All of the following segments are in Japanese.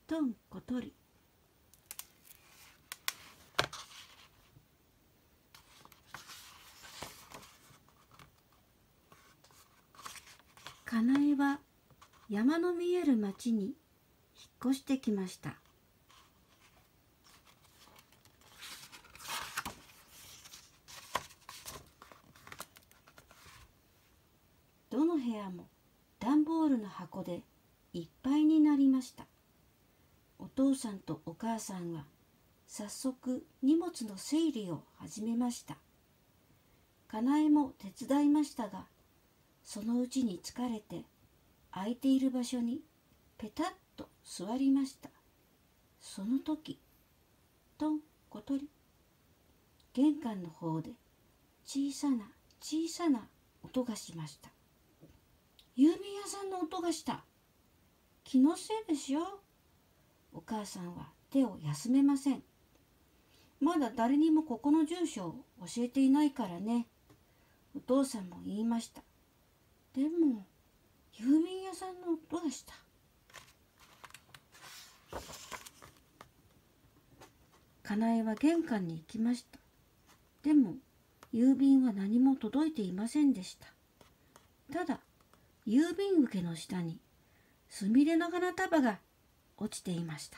とんことり。かなえは山の見える町に引っ越してきました。どの部屋も段ボールの箱でいっぱいになりました。お父さんとお母さんは早速荷物の整理を始めました。かなえも手伝いましたが、そのうちに疲れて空いている場所にペタッと座りました。その時、とんことり、玄関の方で小さな小さな音がしました。郵便屋さんの音がした。気のせいでしょ。お母さんは手を休めません。まだ誰にもここの住所を教えていないからね。お父さんも言いました。でも郵便屋さんの音がした。かなえは玄関に行きました。でも郵便は何も届いていませんでした。ただ郵便受けの下にすみれの花束が落ちていました。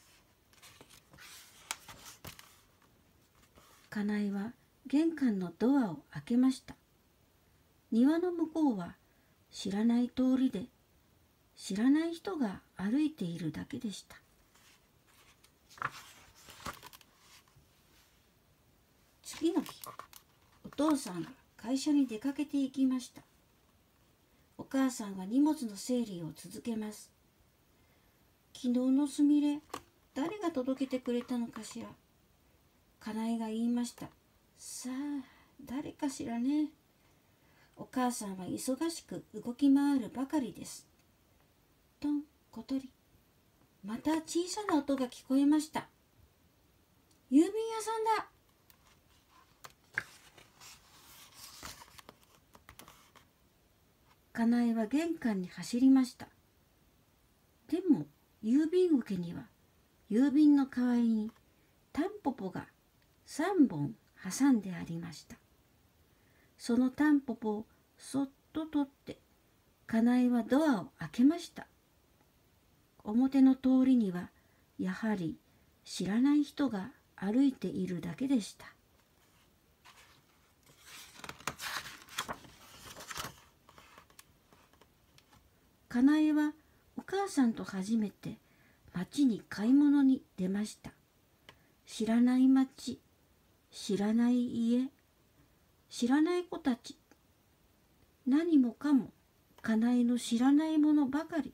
かなえは玄関のドアを開けました。庭の向こうは知らない通りで、知らない人が歩いているだけでした。次の日、お父さんが会社に出かけて行きました。お母さんは荷物の整理を続けます。昨日のすみれ、誰が届けてくれたのかしら。かなえが言いました。さあ、誰かしらね。お母さんは忙しく動き回るばかりです。とんことり、また小さな音が聞こえました。郵便屋さんだ。かなえは玄関に走りました。でも郵便受けには郵便の代わりにタンポポが3本挟んでありました。そのタンポポをそっと取ってかなえはドアを開けました。表の通りにはやはり知らない人が歩いているだけでした。かなえはお母さんと初めて町に買い物に出ました。知らない町、知らない家、知らない子たち、何もかもかなえの知らないものばかり。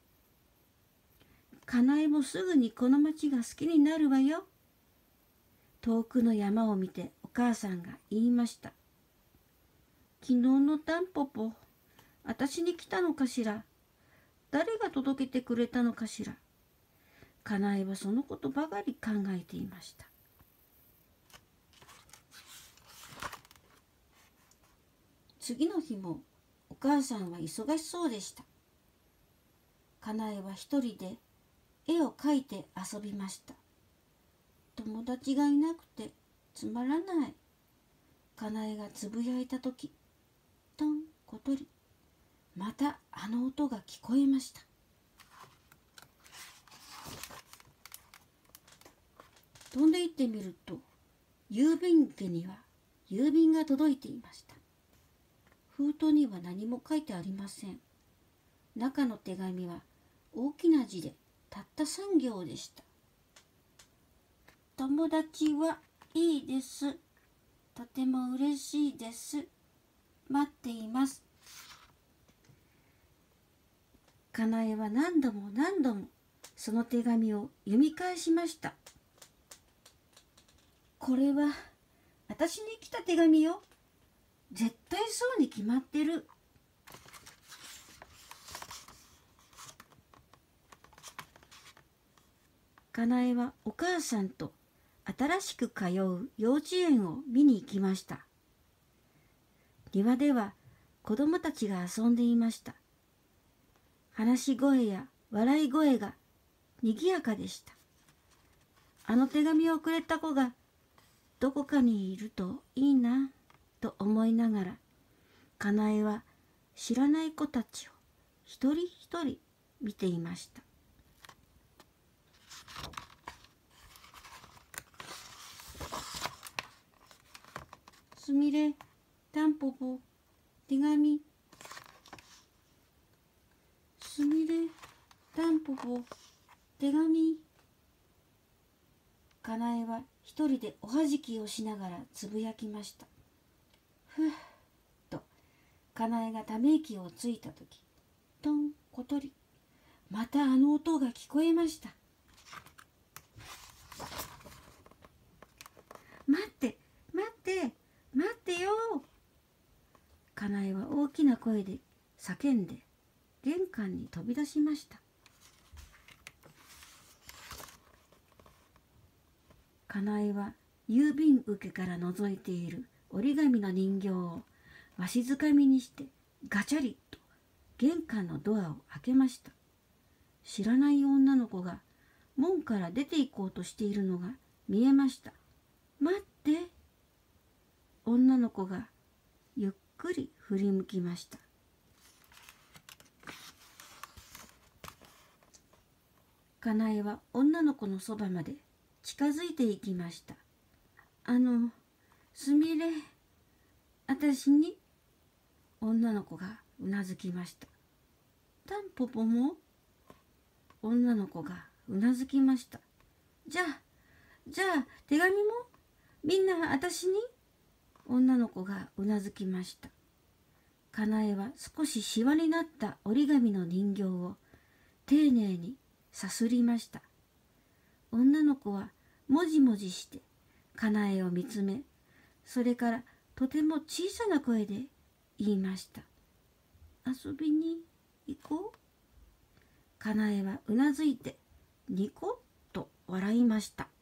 かなえもすぐにこの町が好きになるわよ。遠くの山を見てお母さんが言いました。昨日のタンポポ、私に来たのかしら。誰が届けてくれたのかしら。かなえはそのことばかり考えていました。次の日もお母さんは忙しそうでした。かなえは一人で絵を描いて遊びました。友達がいなくてつまらない。かなえがつぶやいたとき、とんことり、またあの音が聞こえました。飛んで行ってみると、郵便受けには郵便が届いていました。封筒には何も書いてありません。中の手紙は大きな字でたった3行でした。友達はいいです。とても嬉しいです。待っています。かなえは何度も何度もその手紙を読み返しました。これは私に来た手紙よ。絶対そうに決まってる。かなえはお母さんと新しく通う幼稚園を見に行きました。庭では子供たちが遊んでいました。話し声や笑い声がにぎやかでした。あの手紙をくれた子がどこかにいるといいなと思いながら、かなえは知らない子たちを一人一人見ていました。すみれ、たんぽぽ、手紙。すみれ、たんぽぽ、手紙。かなえは一人でおはじきをしながらつぶやきました。ふぅと、かなえがため息をついたとき、とんことり、またあの音が聞こえました。待って、待って、待ってよ。かなえは大きな声で叫んで玄関に飛び出しました。かなえは郵便受けから覗いている折り紙の人形をわしづかみにしてガチャリと玄関のドアを開けました。知らない女の子が門から出て行こうとしているのが見えました。待って。女の子がゆっくり振り向きました。かなえは女の子のそばまで近づいていきました。すみれ、あたしに。女の子がうなずきました。たんぽぽも。女の子がうなずきました。じゃあ手紙もみんなあたしに。女の子がうなずきました。かなえは少しシワになった折り紙の人形を丁寧にさすりました。女の子はもじもじしてかなえを見つめ、それからとても小さな声で言いました。遊びに行こう。かなえはうなずいてニコッと笑いました。